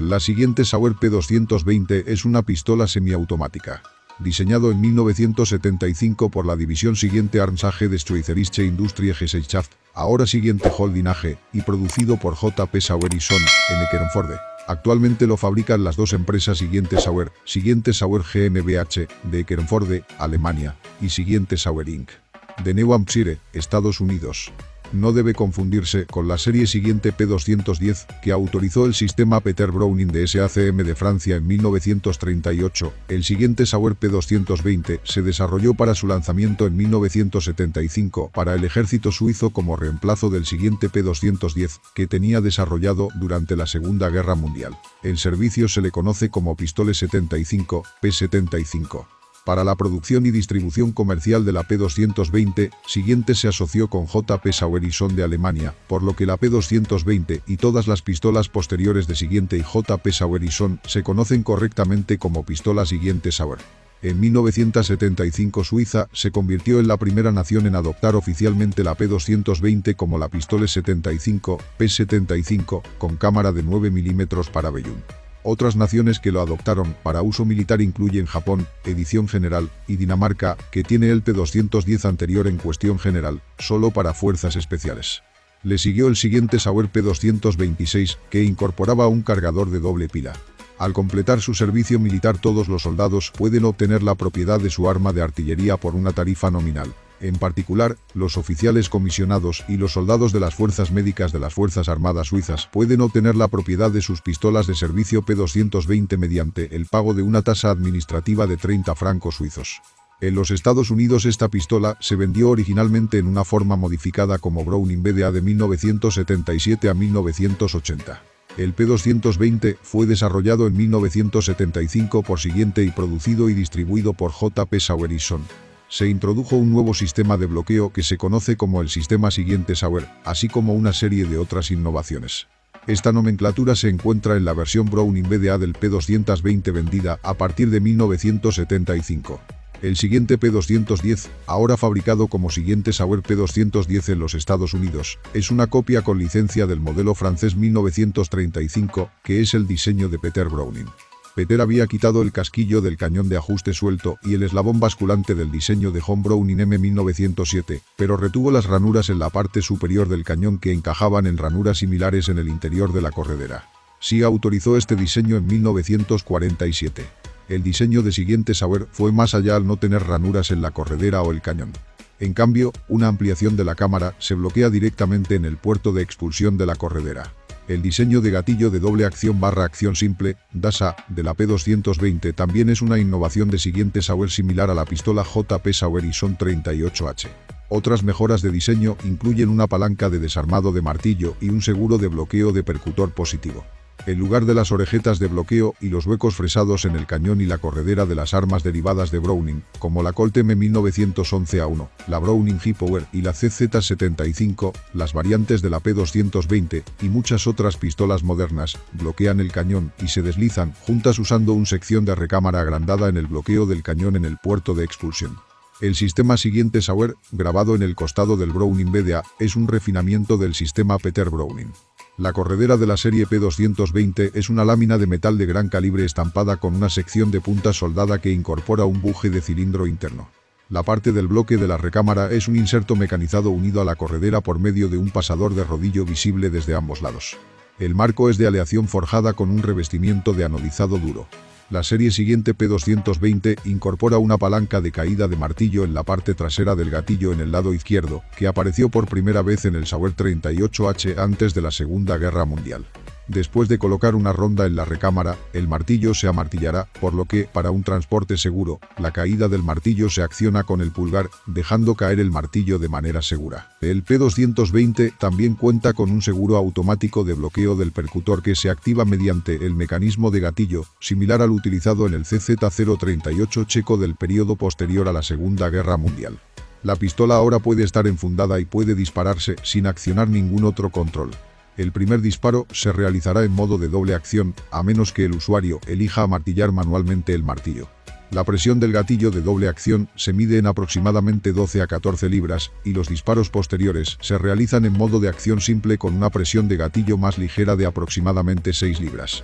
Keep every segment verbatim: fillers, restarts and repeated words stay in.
La siguiente Sauer P doscientos veinte es una pistola semiautomática. Diseñado en mil novecientos setenta y cinco por la división siguiente Arms A G Destroyerische Industrie Gesellschaft, ahora siguiente Holding A G, y producido por J P Sauer y Son, en Eckernförde. Actualmente lo fabrican las dos empresas Siguiente Sauer, Siguiente Sauer GmbH, de Eckernförde, Alemania, y Siguiente Sauer incorporated, de New Hampshire, Estados Unidos. No debe confundirse con la serie Siguiente P doscientos diez, que autorizó el sistema Peter Browning de S A C M de Francia en mil novecientos treinta y ocho. El siguiente Sauer P doscientos veinte se desarrolló para su lanzamiento en mil novecientos setenta y cinco para el ejército suizo como reemplazo del siguiente P doscientos diez, que tenía desarrollado durante la Segunda Guerra Mundial. En servicio se le conoce como Pistole setenta y cinco, P setenta y cinco. Para la producción y distribución comercial de la P doscientos veinte, Siguiente se asoció con J P Sauer y Son de Alemania, por lo que la P doscientos veinte y todas las pistolas posteriores de Siguiente y J P Sauer y Son se conocen correctamente como pistola Siguiente Sauer. En mil novecientos setenta y cinco Suiza se convirtió en la primera nación en adoptar oficialmente la P doscientos veinte como la Pistole setenta y cinco, P setenta y cinco, con cámara de nueve milímetros para Bellum. Otras naciones que lo adoptaron para uso militar incluyen Japón, edición general, y Dinamarca, que tiene el P doscientos diez anterior en cuestión general, solo para fuerzas especiales. Le siguió el siguiente Sauer P doscientos veintiséis, que incorporaba un cargador de doble pila. Al completar su servicio militar, todos los soldados pueden obtener la propiedad de su arma de artillería por una tarifa nominal. En particular, los oficiales comisionados y los soldados de las fuerzas médicas de las Fuerzas Armadas Suizas pueden obtener la propiedad de sus pistolas de servicio P doscientos veinte mediante el pago de una tasa administrativa de treinta francos suizos. En los Estados Unidos esta pistola se vendió originalmente en una forma modificada como Browning B D A de mil novecientos setenta y siete a mil novecientos ochenta. El P doscientos veinte fue desarrollado en mil novecientos setenta y cinco por Siguiente y producido y distribuido por J P Sauer y Son. Se introdujo un nuevo sistema de bloqueo que se conoce como el sistema Siguiente Sauer, así como una serie de otras innovaciones. Esta nomenclatura se encuentra en la versión Browning B D A del P doscientos veinte vendida a partir de mil novecientos setenta y cinco. El siguiente P doscientos diez, ahora fabricado como Siguiente Sauer P doscientos diez en los Estados Unidos, es una copia con licencia del modelo francés mil novecientos treinta y cinco, que es el diseño de Peter Browning. Peter había quitado el casquillo del cañón de ajuste suelto y el eslabón basculante del diseño de John Browning M mil novecientos siete, pero retuvo las ranuras en la parte superior del cañón que encajaban en ranuras similares en el interior de la corredera. S I A autorizó este diseño en mil novecientos cuarenta y siete. El diseño de Siguiente Sauer fue más allá al no tener ranuras en la corredera o el cañón. En cambio, una ampliación de la cámara se bloquea directamente en el puerto de expulsión de la corredera. El diseño de gatillo de doble acción barra acción simple, D A S A, de la P doscientos veinte también es una innovación de Siguiente Sauer similar a la pistola J P Sauer y Son treinta y ocho H. Otras mejoras de diseño incluyen una palanca de desarmado de martillo y un seguro de bloqueo de percutor positivo. En lugar de las orejetas de bloqueo y los huecos fresados en el cañón y la corredera de las armas derivadas de Browning, como la Colt M mil novecientos once A uno, la Browning Hi-Power y la C Z setenta y cinco, las variantes de la P doscientos veinte y muchas otras pistolas modernas, bloquean el cañón y se deslizan juntas usando una sección de recámara agrandada en el bloqueo del cañón en el puerto de expulsión. El sistema Siguiente Sauer, grabado en el costado del Browning B D A, es un refinamiento del sistema Peter Browning. La corredera de la serie P doscientos veinte es una lámina de metal de gran calibre estampada con una sección de punta soldada que incorpora un buje de cilindro interno. La parte del bloque de la recámara es un inserto mecanizado unido a la corredera por medio de un pasador de rodillo visible desde ambos lados. El marco es de aleación forjada con un revestimiento de anodizado duro. La serie Siguiente P doscientos veinte incorpora una palanca de caída de martillo en la parte trasera del gatillo en el lado izquierdo, que apareció por primera vez en el Sauer treinta y ocho H antes de la Segunda Guerra Mundial. Después de colocar una ronda en la recámara, el martillo se amartillará, por lo que, para un transporte seguro, la caída del martillo se acciona con el pulgar, dejando caer el martillo de manera segura. El P doscientos veinte también cuenta con un seguro automático de bloqueo del percutor que se activa mediante el mecanismo de gatillo, similar al utilizado en el C Z cero treinta y ocho checo del período posterior a la Segunda Guerra Mundial. La pistola ahora puede estar enfundada y puede dispararse sin accionar ningún otro control. El primer disparo se realizará en modo de doble acción, a menos que el usuario elija amartillar manualmente el martillo. La presión del gatillo de doble acción se mide en aproximadamente doce a catorce libras, y los disparos posteriores se realizan en modo de acción simple con una presión de gatillo más ligera de aproximadamente seis libras.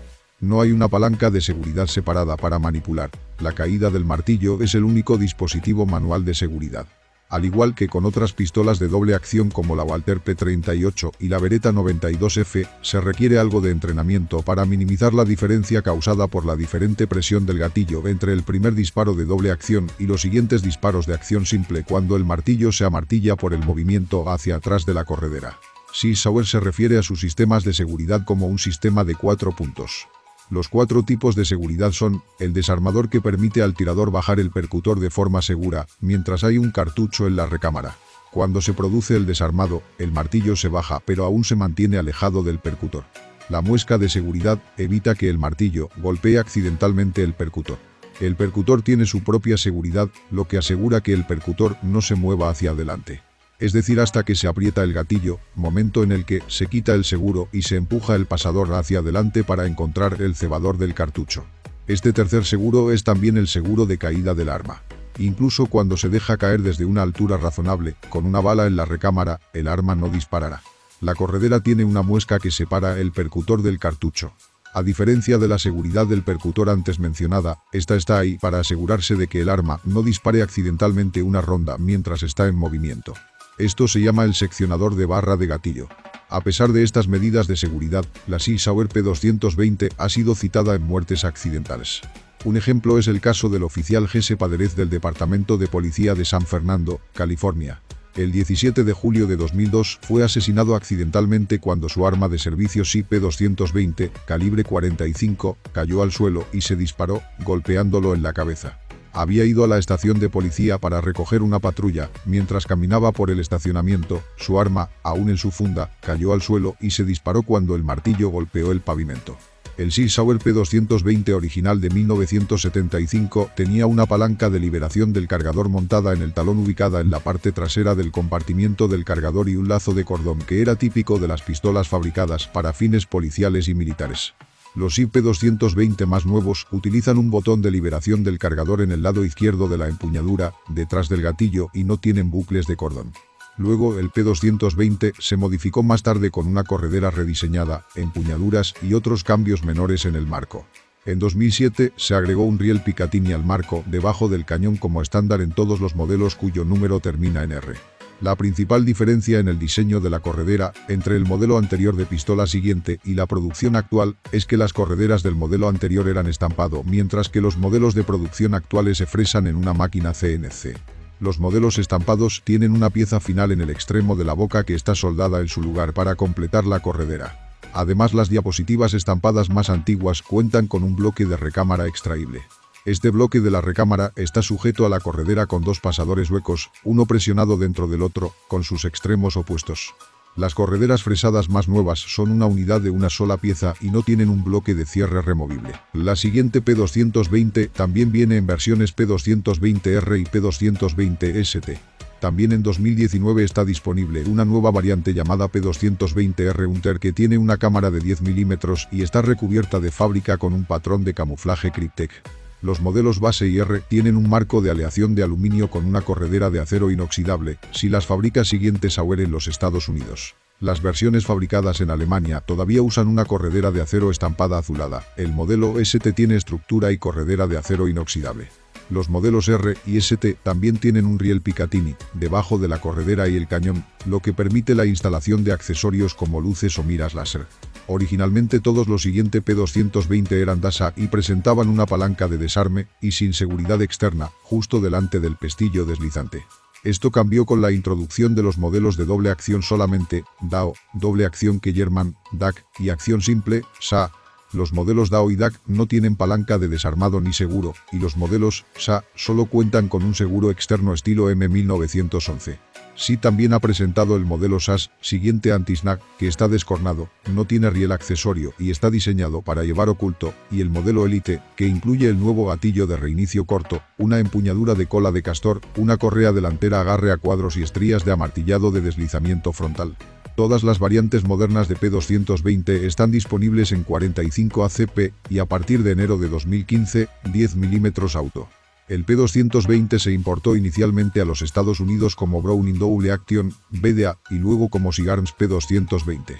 No hay una palanca de seguridad separada para manipular. La caída del martillo es el único dispositivo manual de seguridad. Al igual que con otras pistolas de doble acción como la Walther P treinta y ocho y la Beretta noventa y dos F, se requiere algo de entrenamiento para minimizar la diferencia causada por la diferente presión del gatillo entre el primer disparo de doble acción y los siguientes disparos de acción simple cuando el martillo se amartilla por el movimiento hacia atrás de la corredera. Sig Sauer se refiere a sus sistemas de seguridad como un sistema de cuatro puntos. Los cuatro tipos de seguridad son: el desarmador, que permite al tirador bajar el percutor de forma segura, mientras hay un cartucho en la recámara. Cuando se produce el desarmado, el martillo se baja pero aún se mantiene alejado del percutor. La muesca de seguridad evita que el martillo golpee accidentalmente el percutor. El percutor tiene su propia seguridad, lo que asegura que el percutor no se mueva hacia adelante. Es decir, hasta que se aprieta el gatillo, momento en el que se quita el seguro y se empuja el pasador hacia adelante para encontrar el cebador del cartucho. Este tercer seguro es también el seguro de caída del arma. Incluso cuando se deja caer desde una altura razonable, con una bala en la recámara, el arma no disparará. La corredera tiene una muesca que separa el percutor del cartucho. A diferencia de la seguridad del percutor antes mencionada, esta está ahí para asegurarse de que el arma no dispare accidentalmente una ronda mientras está en movimiento. Esto se llama el seccionador de barra de gatillo. A pesar de estas medidas de seguridad, la Sig Sauer P doscientos veinte ha sido citada en muertes accidentales. Un ejemplo es el caso del oficial Jesse Paderez del Departamento de Policía de San Fernando, California. El diecisiete de julio de dos mil dos fue asesinado accidentalmente cuando su arma de servicio Sig P doscientos veinte, calibre cuarenta y cinco, cayó al suelo y se disparó, golpeándolo en la cabeza. Había ido a la estación de policía para recoger una patrulla. Mientras caminaba por el estacionamiento, su arma, aún en su funda, cayó al suelo y se disparó cuando el martillo golpeó el pavimento. El Sig Sauer P doscientos veinte original de mil novecientos setenta y cinco tenía una palanca de liberación del cargador montada en el talón ubicada en la parte trasera del compartimiento del cargador y un lazo de cordón que era típico de las pistolas fabricadas para fines policiales y militares. Los Sig P doscientos veinte más nuevos utilizan un botón de liberación del cargador en el lado izquierdo de la empuñadura, detrás del gatillo, y no tienen bucles de cordón. Luego el P doscientos veinte se modificó más tarde con una corredera rediseñada, empuñaduras y otros cambios menores en el marco. En dos mil siete se agregó un riel Picatinny al marco debajo del cañón como estándar en todos los modelos cuyo número termina en R. La principal diferencia en el diseño de la corredera entre el modelo anterior de pistola siguiente y la producción actual es que las correderas del modelo anterior eran estampado, mientras que los modelos de producción actuales se fresan en una máquina C N C. Los modelos estampados tienen una pieza final en el extremo de la boca que está soldada en su lugar para completar la corredera. Además, las diapositivas estampadas más antiguas cuentan con un bloque de recámara extraíble. Este bloque de la recámara está sujeto a la corredera con dos pasadores huecos, uno presionado dentro del otro, con sus extremos opuestos. Las correderas fresadas más nuevas son una unidad de una sola pieza y no tienen un bloque de cierre removible. La siguiente P doscientos veinte también viene en versiones P doscientos veinte R y P doscientos veinte S T. También en dos mil diecinueve está disponible una nueva variante llamada P doscientos veinte R Hunter que tiene una cámara de diez milímetros y está recubierta de fábrica con un patrón de camuflaje Cryptek. Los modelos base y R tienen un marco de aleación de aluminio con una corredera de acero inoxidable, si las fabrica siguiente Sauer en los Estados Unidos. Las versiones fabricadas en Alemania todavía usan una corredera de acero estampada azulada. El modelo S T tiene estructura y corredera de acero inoxidable. Los modelos R y S T también tienen un riel Picatinny debajo de la corredera y el cañón, lo que permite la instalación de accesorios como luces o miras láser. Originalmente todos los siguientes P doscientos veinte eran D A S A y presentaban una palanca de desarme y sin seguridad externa, justo delante del pestillo deslizante. Esto cambió con la introducción de los modelos de doble acción solamente, D A O, doble acción Kellerman, D A C, y acción simple, S A. Los modelos D A O y D A C no tienen palanca de desarmado ni seguro, y los modelos S A solo cuentan con un seguro externo estilo M mil novecientos once. Sig también ha presentado el modelo S A S, siguiente anti-snag, que está descornado, no tiene riel accesorio y está diseñado para llevar oculto, y el modelo Elite, que incluye el nuevo gatillo de reinicio corto, una empuñadura de cola de castor, una correa delantera agarre a cuadros y estrías de amartillado de deslizamiento frontal. Todas las variantes modernas de P doscientos veinte están disponibles en cuarenta y cinco A C P y a partir de enero de dos mil quince, diez milímetros auto. El P doscientos veinte se importó inicialmente a los Estados Unidos como Browning Double Action, B D A, y luego como Sig Arms P doscientos veinte.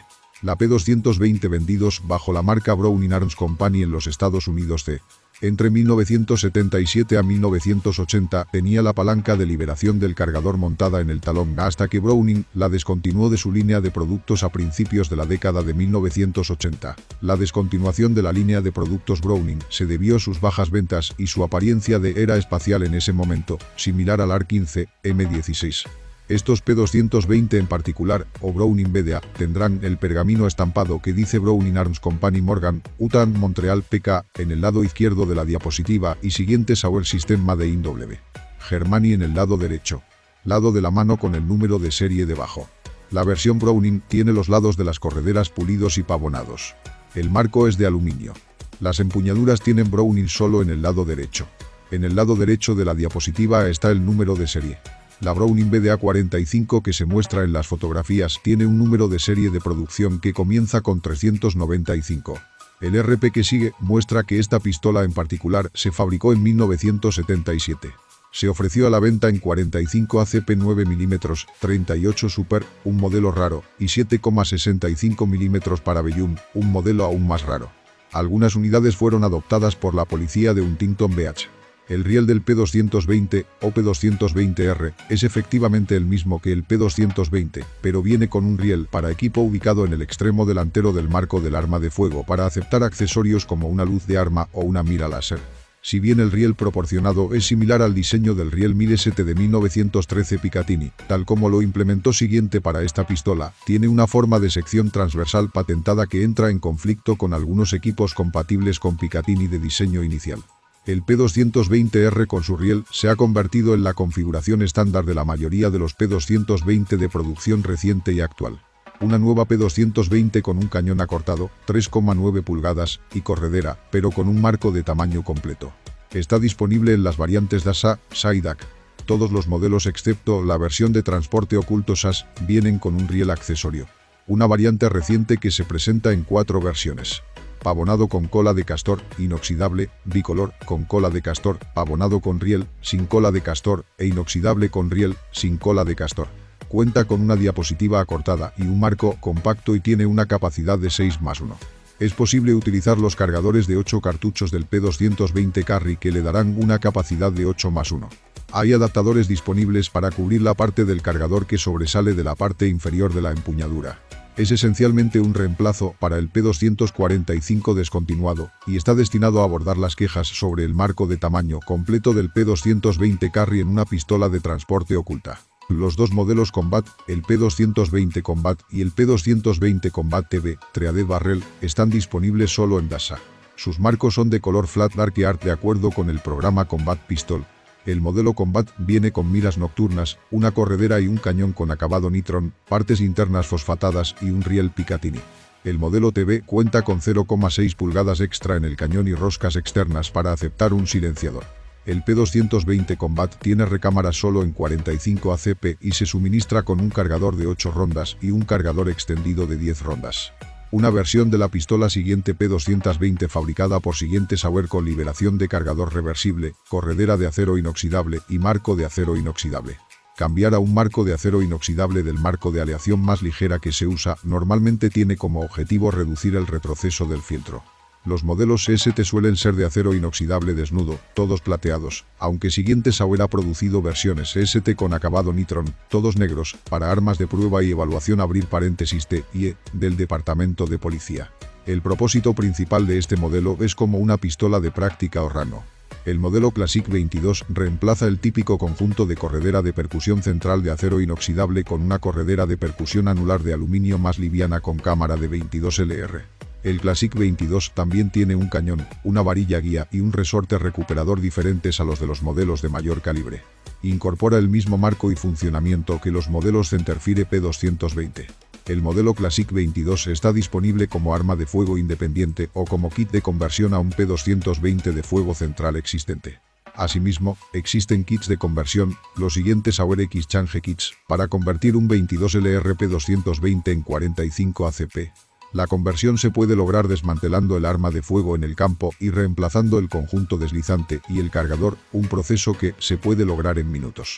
La P doscientos veinte vendidos bajo la marca Browning Arms Company en los Estados Unidos C. Entre mil novecientos setenta y siete a mil novecientos ochenta tenía la palanca de liberación del cargador montada en el talón hasta que Browning la descontinuó de su línea de productos a principios de la década de mil novecientos ochenta. La descontinuación de la línea de productos Browning se debió a sus bajas ventas y su apariencia de era espacial en ese momento, similar al A R quince M dieciséis. Estos P doscientos veinte en particular, o Browning B D A, tendrán el pergamino estampado que dice Browning Arms Company Morgan, Utah, Montreal P K en el lado izquierdo de la diapositiva y siguiente Sauer System Made in W. Germany en el lado derecho. Lado de la mano con el número de serie debajo. La versión Browning tiene los lados de las correderas pulidos y pavonados. El marco es de aluminio. Las empuñaduras tienen Browning solo en el lado derecho. En el lado derecho de la diapositiva está el número de serie. La Browning B D A cuarenta y cinco que se muestra en las fotografías tiene un número de serie de producción que comienza con trescientos noventa y cinco. El R P que sigue muestra que esta pistola en particular se fabricó en mil novecientos setenta y siete. Se ofreció a la venta en cuarenta y cinco A C P nueve milímetros, treinta y ocho Super, un modelo raro, y siete coma sesenta y cinco milímetros para Bellum, un modelo aún más raro. Algunas unidades fueron adoptadas por la policía de Huntington Beach. El riel del P doscientos veinte, o P doscientos veinte R, es efectivamente el mismo que el P doscientos veinte, pero viene con un riel para equipo ubicado en el extremo delantero del marco del arma de fuego para aceptar accesorios como una luz de arma o una mira láser. Si bien el riel proporcionado es similar al diseño del riel mil S T de mil novecientos trece Picatinny, tal como lo implementó siguiente para esta pistola, tiene una forma de sección transversal patentada que entra en conflicto con algunos equipos compatibles con Picatinny de diseño inicial. El P doscientos veinte R con su riel se ha convertido en la configuración estándar de la mayoría de los P doscientos veinte de producción reciente y actual. Una nueva P doscientos veinte con un cañón acortado, tres coma nueve pulgadas, y corredera, pero con un marco de tamaño completo. Está disponible en las variantes D A S A, S A y D A C. Todos los modelos excepto la versión de transporte oculto S A S vienen con un riel accesorio. Una variante reciente que se presenta en cuatro versiones. Pavonado con cola de castor, inoxidable, bicolor, con cola de castor, pavonado con riel, sin cola de castor, e inoxidable con riel, sin cola de castor. Cuenta con una diapositiva acortada y un marco compacto y tiene una capacidad de seis más uno. Es posible utilizar los cargadores de ocho cartuchos del P doscientos veinte Carry que le darán una capacidad de ocho más uno. Hay adaptadores disponibles para cubrir la parte del cargador que sobresale de la parte inferior de la empuñadura. Es esencialmente un reemplazo para el P doscientos cuarenta y cinco descontinuado y está destinado a abordar las quejas sobre el marco de tamaño completo del P doscientos veinte Carry en una pistola de transporte oculta. Los dos modelos Combat, el P doscientos veinte Combat y el P doscientos veinte Combat T V, Treaded Barrel, están disponibles solo en D A S A. Sus marcos son de color flat dark art de acuerdo con el programa Combat Pistol. El modelo Combat viene con miras nocturnas, una corredera y un cañón con acabado nitron, partes internas fosfatadas y un riel Picatinny. El modelo T V cuenta con cero coma seis pulgadas extra en el cañón y roscas externas para aceptar un silenciador. El P doscientos veinte Combat tiene recámara solo en cuarenta y cinco A C P y se suministra con un cargador de ocho rondas y un cargador extendido de diez rondas. Una versión de la pistola siguiente P doscientos veinte fabricada por siguiente Sauer con liberación de cargador reversible, corredera de acero inoxidable y marco de acero inoxidable. Cambiar a un marco de acero inoxidable del marco de aleación más ligera que se usa normalmente tiene como objetivo reducir el retroceso del fieltro. Los modelos S T suelen ser de acero inoxidable desnudo, todos plateados, aunque siguiente Sauer ha producido versiones S T con acabado nitron, todos negros, para armas de prueba y evaluación abrir paréntesis T y E, del Departamento de Policía. El propósito principal de este modelo es como una pistola de práctica o rano. El modelo Classic veintidós reemplaza el típico conjunto de corredera de percusión central de acero inoxidable con una corredera de percusión anular de aluminio más liviana con cámara de veintidós L R. El Classic veintidós también tiene un cañón, una varilla guía y un resorte recuperador diferentes a los de los modelos de mayor calibre. Incorpora el mismo marco y funcionamiento que los modelos Centerfire P doscientos veinte. El modelo Classic veintidós está disponible como arma de fuego independiente o como kit de conversión a un P doscientos veinte de fuego central existente. Asimismo, existen kits de conversión, los siguientes Sauer X-Change Kits, para convertir un veintidós L R P doscientos veinte en cuarenta y cinco A C P. La conversión se puede lograr desmantelando el arma de fuego en el campo y reemplazando el conjunto deslizante y el cargador, un proceso que se puede lograr en minutos.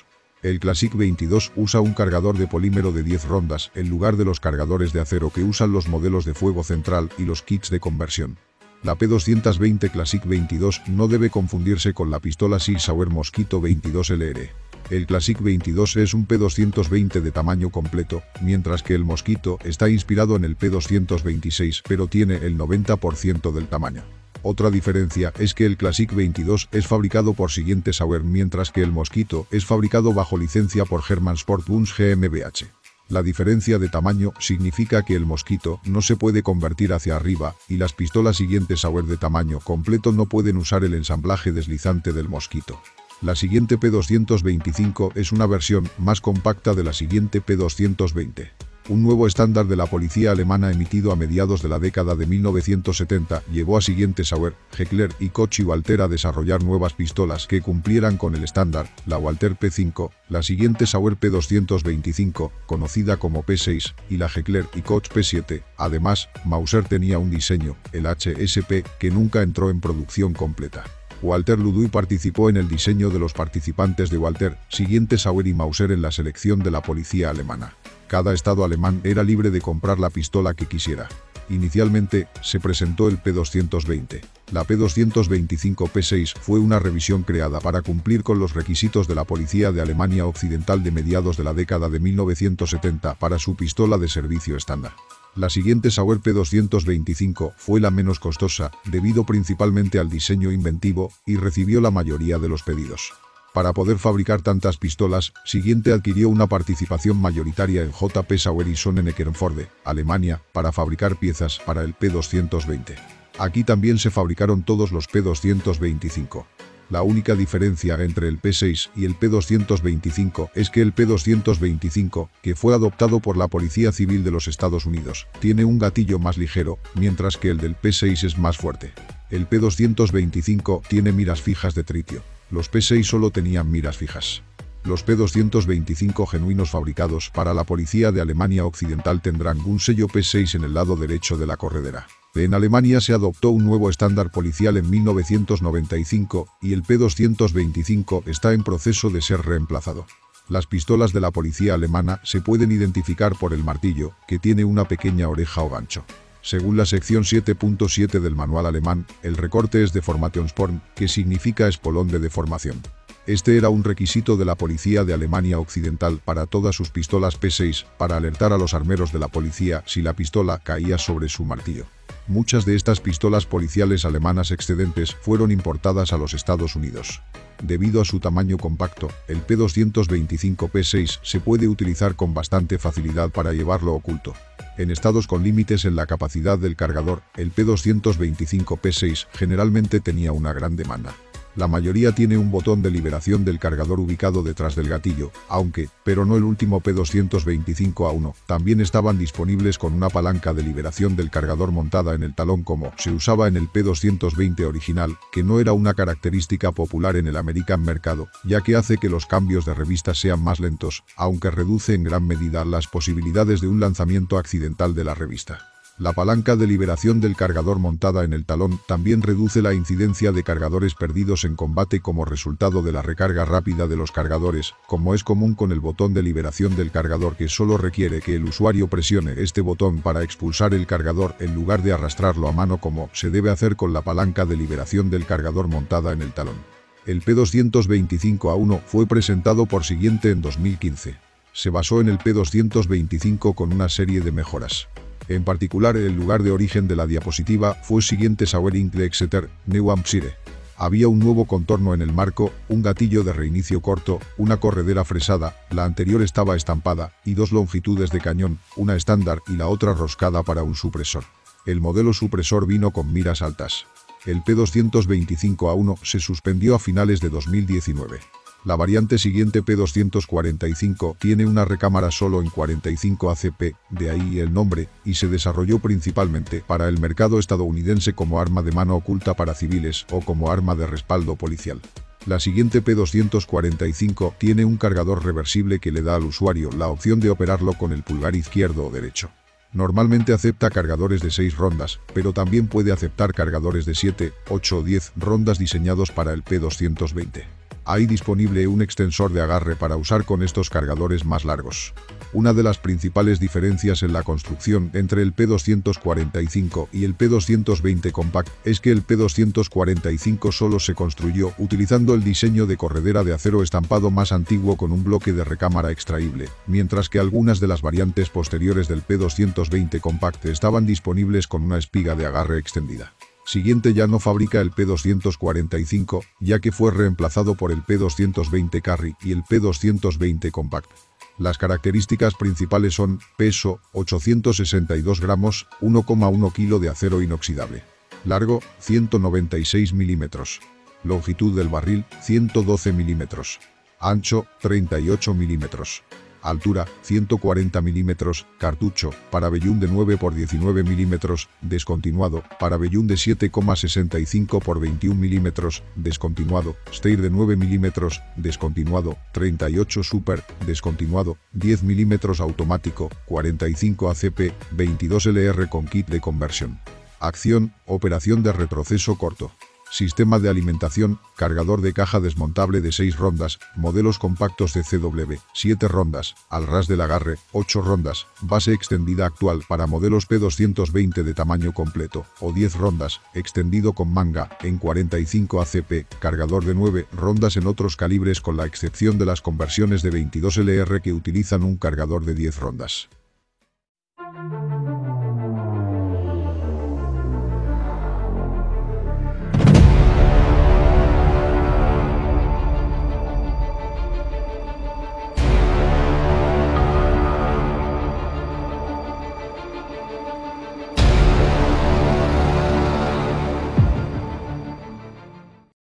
El Classic veintidós usa un cargador de polímero de diez rondas en lugar de los cargadores de acero que usan los modelos de fuego central y los kits de conversión. La P doscientos veinte Classic veintidós no debe confundirse con la pistola Sig Sauer Mosquito veintidós L R. El Classic veintidós es un P doscientos veinte de tamaño completo, mientras que el Mosquito está inspirado en el P doscientos veintiséis pero tiene el noventa por ciento del tamaño. Otra diferencia es que el Classic veintidós es fabricado por Siguiente Sauer mientras que el Mosquito es fabricado bajo licencia por German Sportbunds G m B H. La diferencia de tamaño significa que el Mosquito no se puede convertir hacia arriba y las pistolas Siguiente Sauer de tamaño completo no pueden usar el ensamblaje deslizante del Mosquito. La siguiente P doscientos veinticinco es una versión más compacta de la siguiente P doscientos veinte. Un nuevo estándar de la policía alemana emitido a mediados de la década de mil novecientos setenta llevó a Siguiente Sauer, Heckler y Koch y Walter a desarrollar nuevas pistolas que cumplieran con el estándar, la Walter P cinco, la Siguiente Sauer P doscientos veinticinco, conocida como P seis, y la Heckler y Koch P siete. Además, Mauser tenía un diseño, el H S P, que nunca entró en producción completa. Walter Ludwig participó en el diseño de los participantes de Walter, Siguiente Sauer y Mauser en la selección de la policía alemana. Cada estado alemán era libre de comprar la pistola que quisiera. Inicialmente, se presentó el P doscientos veinte. La P doscientos veinticinco P seis fue una revisión creada para cumplir con los requisitos de la policía de Alemania Occidental de mediados de la década de mil novecientos setenta para su pistola de servicio estándar. La siguiente Sauer P doscientos veinticinco fue la menos costosa, debido principalmente al diseño inventivo, y recibió la mayoría de los pedidos. Para poder fabricar tantas pistolas, Siguiente adquirió una participación mayoritaria en J P Sauer y Sonneneckenforde, Alemania, para fabricar piezas para el P doscientos veinte. Aquí también se fabricaron todos los P doscientos veinticinco. La única diferencia entre el P seis y el P doscientos veinticinco es que el P doscientos veinticinco, que fue adoptado por la Policía Civil de los Estados Unidos, tiene un gatillo más ligero, mientras que el del P seis es más fuerte. El P doscientos veinticinco tiene miras fijas de tritio. Los P seis solo tenían miras fijas. Los P doscientos veinticinco genuinos fabricados para la policía de Alemania Occidental tendrán un sello P seis en el lado derecho de la corredera. En Alemania se adoptó un nuevo estándar policial en mil novecientos noventa y cinco y el P doscientos veinticinco está en proceso de ser reemplazado. Las pistolas de la policía alemana se pueden identificar por el martillo, que tiene una pequeña oreja o gancho. Según la sección siete punto siete del manual alemán, el recorte es Deformationssporn, que significa espolón de deformación. Este era un requisito de la policía de Alemania Occidental para todas sus pistolas P seis, para alertar a los armeros de la policía si la pistola caía sobre su martillo. Muchas de estas pistolas policiales alemanas excedentes fueron importadas a los Estados Unidos. Debido a su tamaño compacto, el P doscientos veinticinco P seis se puede utilizar con bastante facilidad para llevarlo oculto. En estados con límites en la capacidad del cargador, el P doscientos veinticinco P seis generalmente tenía una gran demanda. La mayoría tiene un botón de liberación del cargador ubicado detrás del gatillo, aunque, pero no el último P doscientos veinticinco A uno, también estaban disponibles con una palanca de liberación del cargador montada en el talón como se usaba en el P doscientos veinte original, que no era una característica popular en el American mercado, ya que hace que los cambios de revista sean más lentos, aunque reduce en gran medida las posibilidades de un lanzamiento accidental de la revista. La palanca de liberación del cargador montada en el talón también reduce la incidencia de cargadores perdidos en combate como resultado de la recarga rápida de los cargadores, como es común con el botón de liberación del cargador que solo requiere que el usuario presione este botón para expulsar el cargador en lugar de arrastrarlo a mano como se debe hacer con la palanca de liberación del cargador montada en el talón. El P doscientos veinticinco A uno fue presentado por Siguiente en dos mil quince. Se basó en el P doscientos veinticinco con una serie de mejoras. En particular, el lugar de origen de la diapositiva fue Siguiente Sauer Inkle Exeter, New Hampshire. Había un nuevo contorno en el marco, un gatillo de reinicio corto, una corredera fresada, la anterior estaba estampada, y dos longitudes de cañón, una estándar y la otra roscada para un supresor. El modelo supresor vino con miras altas. El P doscientos veinticinco A uno se suspendió a finales de dos mil diecinueve. La variante siguiente P doscientos cuarenta y cinco tiene una recámara solo en cuarenta y cinco A C P, de ahí el nombre, y se desarrolló principalmente para el mercado estadounidense como arma de mano oculta para civiles o como arma de respaldo policial. La siguiente P doscientos cuarenta y cinco tiene un cargador reversible que le da al usuario la opción de operarlo con el pulgar izquierdo o derecho. Normalmente acepta cargadores de seis rondas, pero también puede aceptar cargadores de siete, ocho o diez rondas diseñados para el P doscientos veinte. Hay disponible un extensor de agarre para usar con estos cargadores más largos. Una de las principales diferencias en la construcción entre el P doscientos cuarenta y cinco y el P doscientos veinte Compact es que el P doscientos cuarenta y cinco solo se construyó utilizando el diseño de corredera de acero estampado más antiguo con un bloque de recámara extraíble, mientras que algunas de las variantes posteriores del P doscientos veinte Compact estaban disponibles con una espiga de agarre extendida. Siguiente ya no fabrica el P doscientos cuarenta y cinco, ya que fue reemplazado por el P doscientos veinte Carry y el P doscientos veinte Compact. Las características principales son: peso, ochocientos sesenta y dos gramos, uno coma uno kilo de acero inoxidable. Largo, ciento noventa y seis milímetros. Longitud del barril, ciento doce milímetros. Ancho, treinta y ocho milímetros. Altura, ciento cuarenta milímetros, cartucho, parabellum de nueve por diecinueve milímetros, descontinuado, parabellum de siete coma sesenta y cinco por veintiún milímetros, descontinuado, steyr de nueve milímetros, descontinuado, treinta y ocho super, descontinuado, diez milímetros automático, cuarenta y cinco A C P, veintidós L R con kit de conversión. Acción, operación de retroceso corto. Sistema de alimentación, cargador de caja desmontable de seis rondas, modelos compactos de C W, siete rondas, al ras del agarre, ocho rondas, base extendida actual para modelos P doscientos veinte de tamaño completo, o diez rondas, extendido con manga, en cuarenta y cinco A C P, cargador de nueve rondas en otros calibres con la excepción de las conversiones de veintidós L R que utilizan un cargador de diez rondas.